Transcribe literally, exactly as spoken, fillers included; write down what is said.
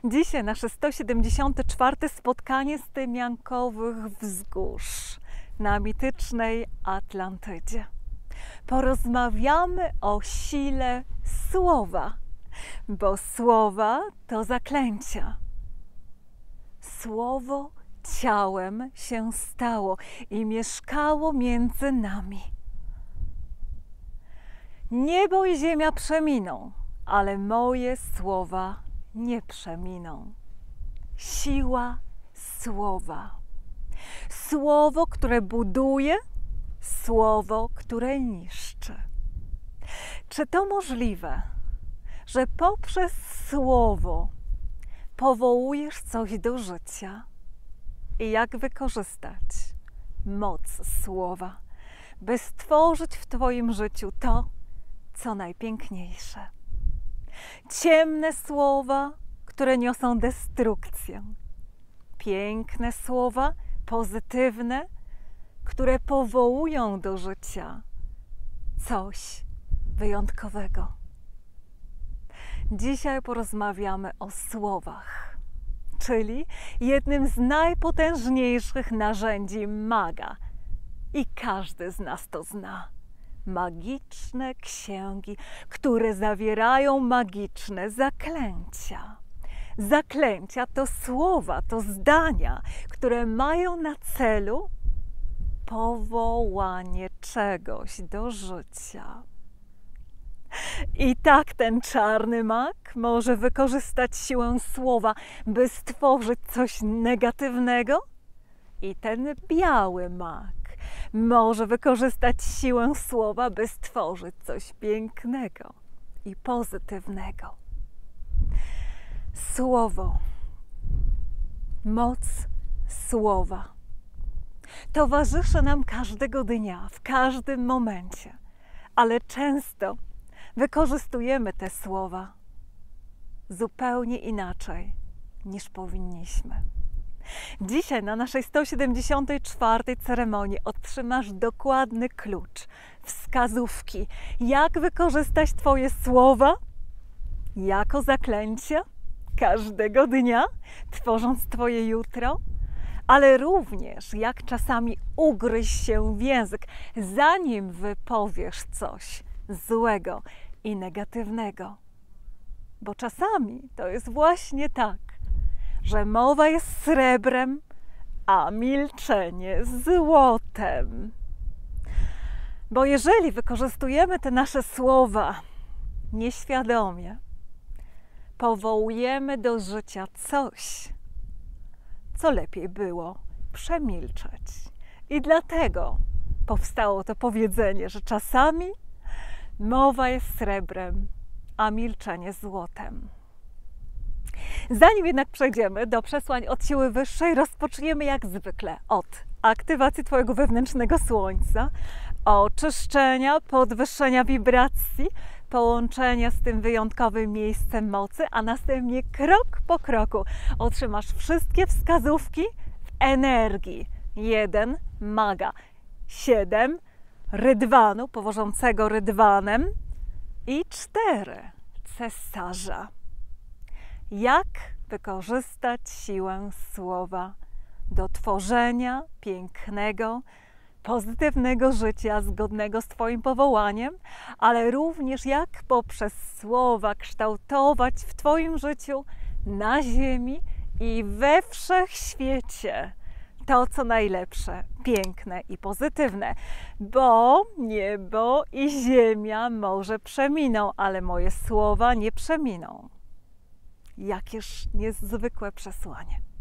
Dzisiaj nasze sto siedemdziesiąte czwarte spotkanie z tymiankowych wzgórz na mitycznej Atlantydzie. Porozmawiamy o sile słowa, bo słowa to zaklęcia. Słowo ciałem się stało i mieszkało między nami. Niebo i ziemia przeminą, ale moje słowa nie przeminą. Siła słowa. Słowo, które buduje, słowo, które niszczy. Czy to możliwe, że poprzez słowo powołujesz coś do życia? I jak wykorzystać moc słowa, by stworzyć w Twoim życiu to, co najpiękniejsze? Ciemne słowa, które niosą destrukcję. Piękne słowa, pozytywne, które powołują do życia coś wyjątkowego. Dzisiaj porozmawiamy o słowach, czyli jednym z najpotężniejszych narzędzi maga. I każdy z nas to zna. Magiczne księgi, które zawierają magiczne zaklęcia. Zaklęcia to słowa, to zdania, które mają na celu powołanie czegoś do życia. I tak ten czarny mag może wykorzystać siłę słowa, by stworzyć coś negatywnego. I ten biały mag może wykorzystać siłę słowa, by stworzyć coś pięknego i pozytywnego. Słowo, moc słowa towarzyszy nam każdego dnia, w każdym momencie, ale często wykorzystujemy te słowa zupełnie inaczej niż powinniśmy. Dzisiaj na naszej sto siedemdziesiątej czwartej ceremonii otrzymasz dokładny klucz, wskazówki, jak wykorzystać Twoje słowa jako zaklęcia każdego dnia, tworząc Twoje jutro, ale również jak czasami ugryźć się w język, zanim wypowiesz coś złego i negatywnego. Bo czasami to jest właśnie tak, że mowa jest srebrem, a milczenie złotem. Bo jeżeli wykorzystujemy te nasze słowa nieświadomie, powołujemy do życia coś, co lepiej było przemilczeć. I dlatego powstało to powiedzenie, że czasami mowa jest srebrem, a milczenie złotem. Zanim jednak przejdziemy do przesłań od siły wyższej, rozpoczniemy jak zwykle od aktywacji Twojego wewnętrznego słońca, oczyszczenia, podwyższenia wibracji, połączenia z tym wyjątkowym miejscem mocy, a następnie krok po kroku otrzymasz wszystkie wskazówki w energii. Jeden maga, siedem rydwanu, powożącego rydwanem i cztery cesarza. Jak wykorzystać siłę słowa do tworzenia pięknego, pozytywnego życia zgodnego z Twoim powołaniem, ale również jak poprzez słowa kształtować w Twoim życiu, na ziemi i we wszechświecie to, co najlepsze, piękne i pozytywne. Bo niebo i ziemia może przeminą, ale moje słowa nie przeminą. Jakież niezwykłe przesłanie.